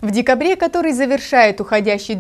В декабре, который завершает уходящий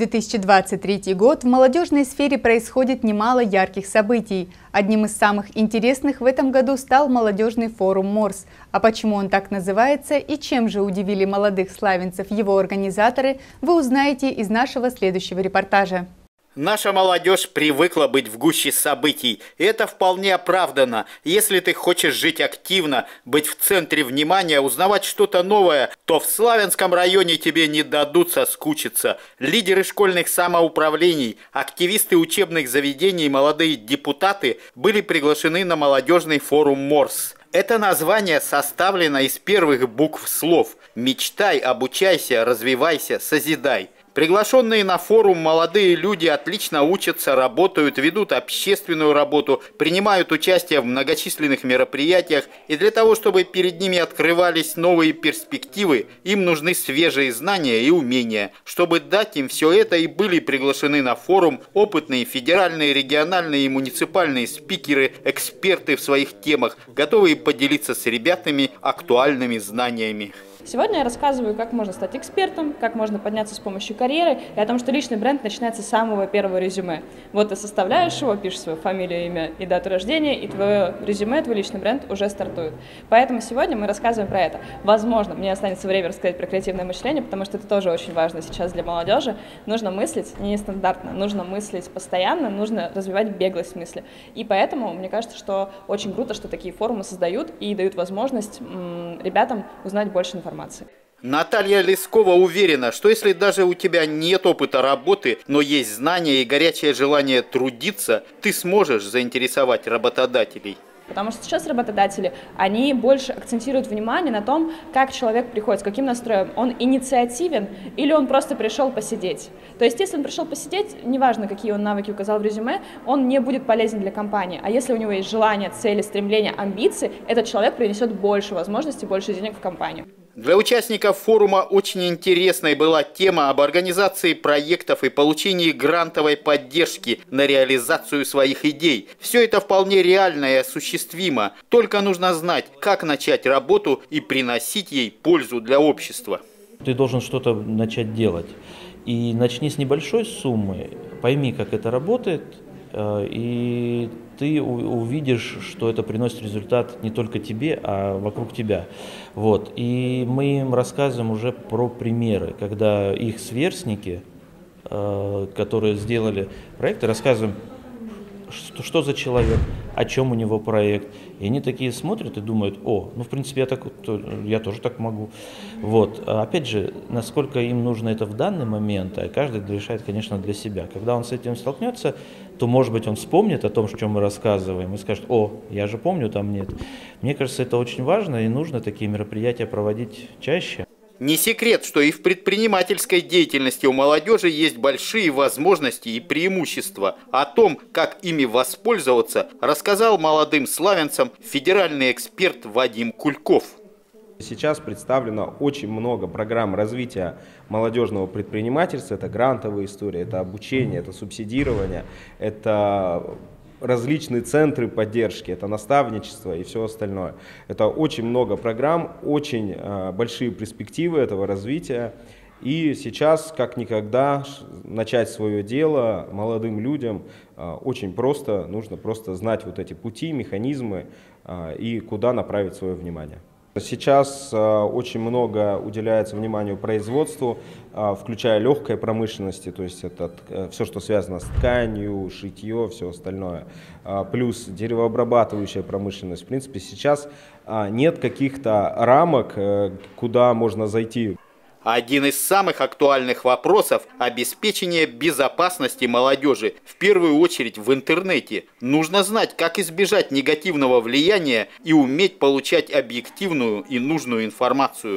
2023 год, в молодежной сфере происходит немало ярких событий. Одним из самых интересных в этом году стал молодежный форум МОРС. А почему он так называется и чем же удивили молодых славянцев его организаторы, вы узнаете из нашего следующего репортажа. Наша молодежь привыкла быть в гуще событий, и это вполне оправдано. Если ты хочешь жить активно, быть в центре внимания, узнавать что-то новое, то в Славянском районе тебе не дадут соскучиться. Лидеры школьных самоуправлений, активисты учебных заведений и молодые депутаты были приглашены на молодежный форум МОРС. Это название составлено из первых букв слов «Мечтай, обучайся, развивайся, созидай». Приглашенные на форум молодые люди отлично учатся, работают, ведут общественную работу, принимают участие в многочисленных мероприятиях. И для того, чтобы перед ними открывались новые перспективы, им нужны свежие знания и умения. Чтобы дать им все это, и были приглашены на форум опытные федеральные, региональные и муниципальные спикеры, эксперты в своих темах, готовые поделиться с ребятами актуальными знаниями. Сегодня я рассказываю, как можно стать экспертом, как можно подняться с помощью карьеры, и о том, что личный бренд начинается с самого первого резюме. Вот ты составляешь его, пишешь свою фамилию, имя и дату рождения, и твое резюме, твой личный бренд уже стартует. Поэтому сегодня мы рассказываем про это. Возможно, мне останется время рассказать про креативное мышление, потому что это тоже очень важно сейчас для молодежи. Нужно мыслить нестандартно, нужно мыслить постоянно, нужно развивать беглость мысли. И поэтому мне кажется, что очень круто, что такие форумы создают и дают возможность ребятам узнать больше информации. Наталья Лескова уверена, что если даже у тебя нет опыта работы, но есть знания и горячее желание трудиться, ты сможешь заинтересовать работодателей. Потому что сейчас работодатели, они больше акцентируют внимание на том, как человек приходит, с каким настроем. Он инициативен или он просто пришел посидеть. То есть, если он пришел посидеть, неважно, какие он навыки указал в резюме, он не будет полезен для компании. А если у него есть желание, цели, стремления, амбиции, этот человек принесет больше возможностей, больше денег в компанию. Для участников форума очень интересной была тема об организации проектов и получении грантовой поддержки на реализацию своих идей. Все это вполне реально и осуществимо. Только нужно знать, как начать работу и приносить ей пользу для общества. Ты должен что-то начать делать. И начни с небольшой суммы, пойми, как это работает, и ты увидишь, что это приносит результат не только тебе, а вокруг тебя. Вот. И мы им рассказываем уже про примеры, когда их сверстники, которые сделали проекты, рассказываем, что за человек, о чем у него проект. И они такие смотрят и думают: о, ну в принципе я тоже так могу. Вот. Опять же, насколько им нужно это в данный момент, а каждый решает, конечно, для себя. Когда он с этим столкнется, то, может быть, он вспомнит о том, о чем мы рассказываем, и скажет: о, я же помню, там нет. Мне кажется, это очень важно, и нужно такие мероприятия проводить чаще. Не секрет, что и в предпринимательской деятельности у молодежи есть большие возможности и преимущества. О том, как ими воспользоваться, рассказал молодым славянцам федеральный эксперт Вадим Кульков. Сейчас представлено очень много программ развития молодежного предпринимательства. Это грантовые истории, это обучение, это субсидирование, это различные центры поддержки, это наставничество и все остальное. Это очень много программ, очень большие перспективы этого развития. И сейчас, как никогда, начать свое дело молодым людям очень просто. Нужно просто знать вот эти пути, механизмы и куда направить свое внимание. Сейчас очень много уделяется вниманию производству, включая легкой промышленности, то есть это все, что связано с тканью, шитье, все остальное, плюс деревообрабатывающая промышленность. В принципе, сейчас нет каких-то рамок, куда можно зайти. Один из самых актуальных вопросов – обеспечение безопасности молодежи, в первую очередь в интернете. Нужно знать, как избежать негативного влияния и уметь получать объективную и нужную информацию.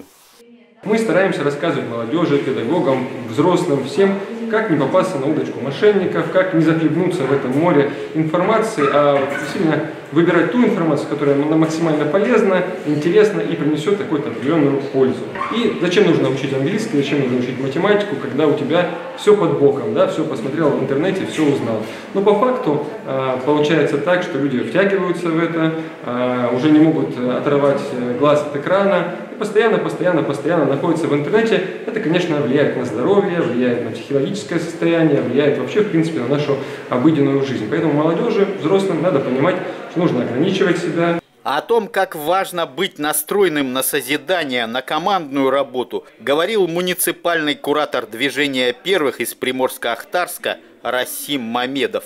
Мы стараемся рассказывать молодежи, педагогам, взрослым, всем, как не попасться на удочку мошенников, как не захлебнуться в этом море информации, а действительно выбирать ту информацию, которая максимально полезна, интересна и принесет какую-то определенную пользу. И зачем нужно учить английский, зачем нужно учить математику, когда у тебя все под боком, да, все посмотрел в интернете, все узнал. Но по факту получается так, что люди втягиваются в это, уже не могут оторвать глаз от экрана, постоянно находятся в интернете, это, конечно, влияет на здоровье, влияет на психологическое состояние, влияет вообще, в принципе, на нашу обыденную жизнь. Поэтому молодежи, взрослым надо понимать, что нужно ограничивать себя. О том, как важно быть настроенным на созидание, на командную работу, говорил муниципальный куратор движения первых из Приморска-Ахтарска Расим Мамедов.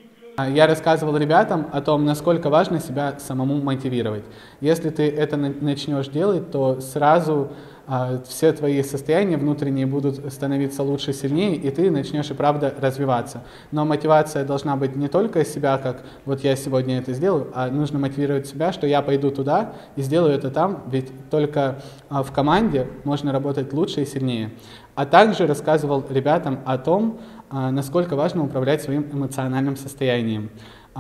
Я рассказывал ребятам о том, насколько важно себя самому мотивировать. Если ты это начнешь делать, то сразу все твои состояния внутренние будут становиться лучше, сильнее, и ты начнешь и правда развиваться. Но мотивация должна быть не только из себя, как вот я сегодня это сделаю, а нужно мотивировать себя, что я пойду туда и сделаю это там, ведь только в команде можно работать лучше и сильнее. А также рассказывал ребятам о том, насколько важно управлять своим эмоциональным состоянием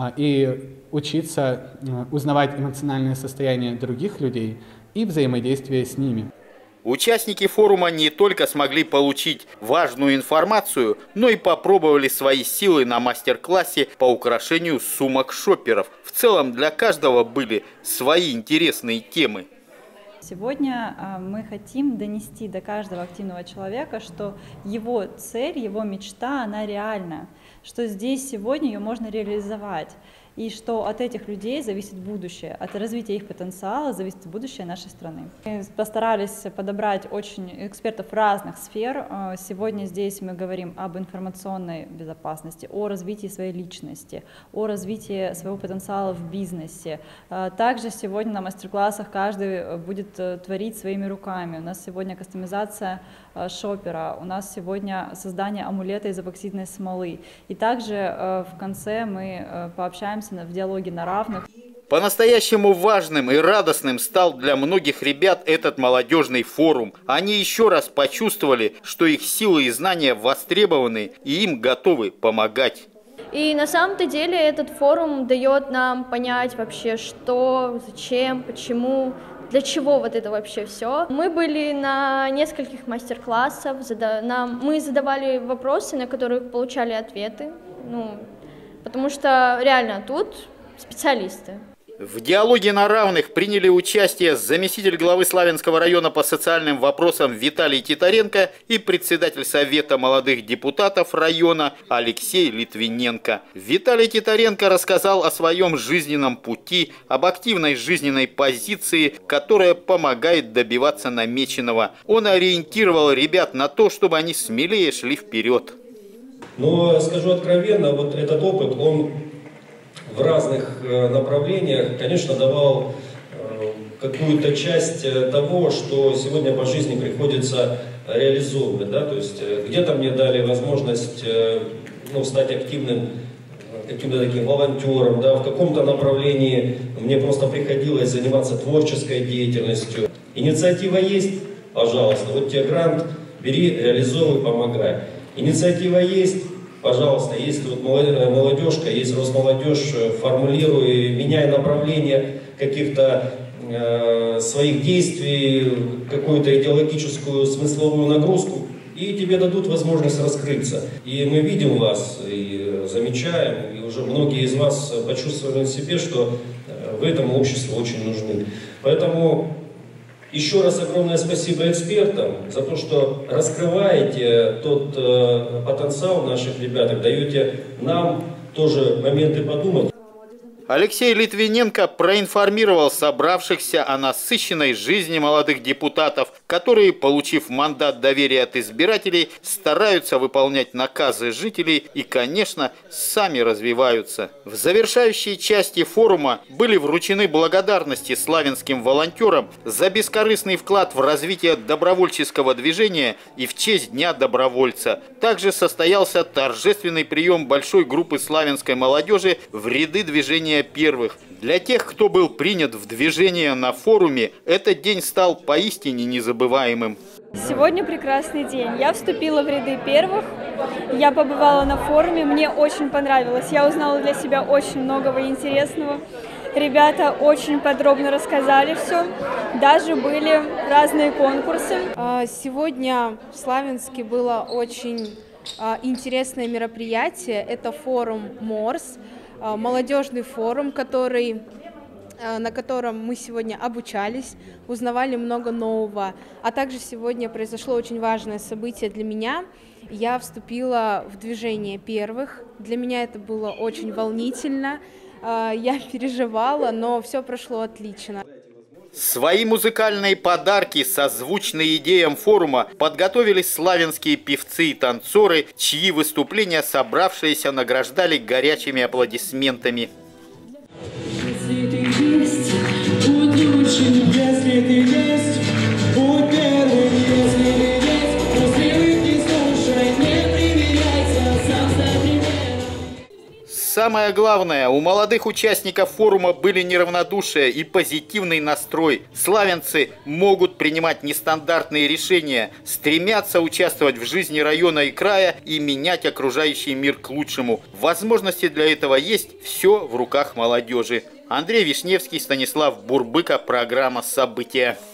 и учиться узнавать эмоциональное состояние других людей и взаимодействие с ними. Участники форума не только смогли получить важную информацию, но и попробовали свои силы на мастер-классе по украшению сумок шопперов. В целом для каждого были свои интересные темы. Сегодня мы хотим донести до каждого активного человека, что его цель, его мечта, она реальна, что здесь сегодня ее можно реализовать, и что от этих людей зависит будущее, от развития их потенциала зависит будущее нашей страны. Мы постарались подобрать очень экспертов разных сфер. Сегодня здесь мы говорим об информационной безопасности, о развитии своей личности, о развитии своего потенциала в бизнесе. Также сегодня на мастер-классах каждый будет творить своими руками. У нас сегодня кастомизация шопера, у нас сегодня создание амулета из эпоксидной смолы. И также в конце мы пообщаемся в диалоге на равных. По-настоящему важным и радостным стал для многих ребят этот молодежный форум. Они еще раз почувствовали, что их силы и знания востребованы и им готовы помогать. И на самом-то деле этот форум дает нам понять вообще, что, зачем, почему, для чего вот это вообще все. Мы были на нескольких мастер-классах, мы задавали вопросы, на которые получали ответы, потому что реально тут специалисты. В диалоге на равных приняли участие заместитель главы Славянского района по социальным вопросам Виталий Титаренко и председатель Совета молодых депутатов района Алексей Литвиненко. Виталий Титаренко рассказал о своем жизненном пути, об активной жизненной позиции, которая помогает добиваться намеченного. Он ориентировал ребят на то, чтобы они смелее шли вперед. Но скажу откровенно, вот этот опыт, он в разных направлениях, конечно, давал какую-то часть того, что сегодня по жизни приходится реализовывать. Да? То есть где-то мне дали возможность стать активным каким-то таким волонтером, да? В каком-то направлении мне просто приходилось заниматься творческой деятельностью. Инициатива есть, пожалуйста, вот тебе грант, бери, реализовывай, помогай. Инициатива есть, пожалуйста, есть вот молодежка, есть Росмолодежь, формулируй, меняй направление каких-то своих действий, какую-то идеологическую смысловую нагрузку, и тебе дадут возможность раскрыться. И мы видим вас, и замечаем, и уже многие из вас почувствовали на себе, что вы этому обществу очень нужны. Поэтому еще раз огромное спасибо экспертам за то, что раскрываете тот потенциал наших ребят, даете нам тоже моменты подумать. Алексей Литвиненко проинформировал собравшихся о насыщенной жизни молодых депутатов, которые, получив мандат доверия от избирателей, стараются выполнять наказы жителей и, конечно, сами развиваются. В завершающей части форума были вручены благодарности славянским волонтерам за бескорыстный вклад в развитие добровольческого движения и в честь Дня добровольца. Также состоялся торжественный прием большой группы славянской молодежи в ряды движения первых. Для тех, кто был принят в движение на форуме, этот день стал поистине незабываемым. Сегодня прекрасный день. Я вступила в ряды первых, я побывала на форуме, мне очень понравилось. Я узнала для себя очень многого интересного. Ребята очень подробно рассказали все, даже были разные конкурсы. Сегодня в Славянске было очень интересное мероприятие. Это форум МОРС. Молодежный форум, который на котором мы сегодня обучались, узнавали много нового. А также сегодня произошло очень важное событие для меня. Я вступила в движение первых. Для меня это было очень волнительно. Я переживала, но все прошло отлично. Свои музыкальные подарки, созвучные идеям форума, подготовили славянские певцы и танцоры, чьи выступления собравшиеся награждали горячими аплодисментами. Если ты есть, будь лучшим, если ты есть, будь первым, если ты есть, но привык, не слушай, не примиряйся, сам стань примером. Самое главное, у молодых участников форума были неравнодушие и позитивный настрой. Славянцы могут принимать нестандартные решения, стремятся участвовать в жизни района и края и менять окружающий мир к лучшему. Возможности для этого есть, все в руках молодежи. Андрей Вишневский, Станислав Бурбыка, программа «События».